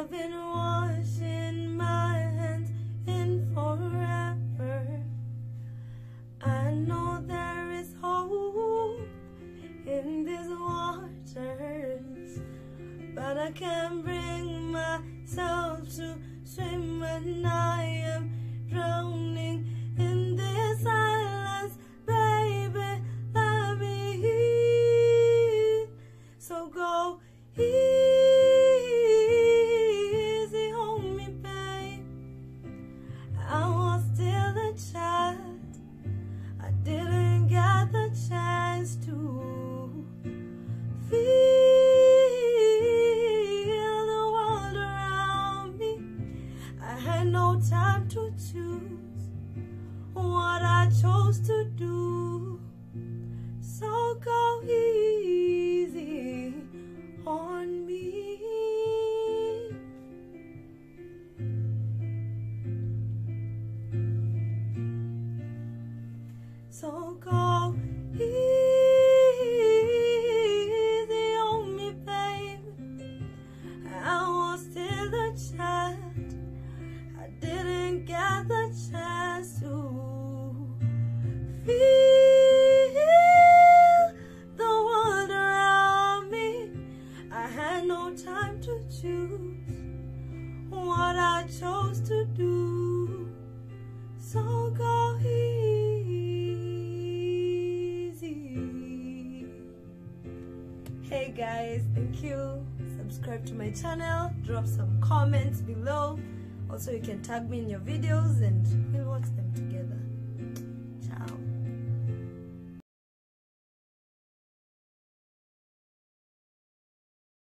I've been washing my hands in forever. I know there is hope in these waters, but I can't bring myself to swim when I am drowning in this silence. Baby, let me in. So go easy on me, babe. I was still a child. I didn't get the chance to feel the world around me. I had no time to choose what I chose to do. So go easy on me. So go easy on me, babe. I was still a child. I didn't get the chance to feel the world around me. I had no time to choose what I chose to do. So go easy. Hey guys, thank you. Subscribe to my channel, drop some comments below. Also, you can tag me in your videos and we'll watch them together.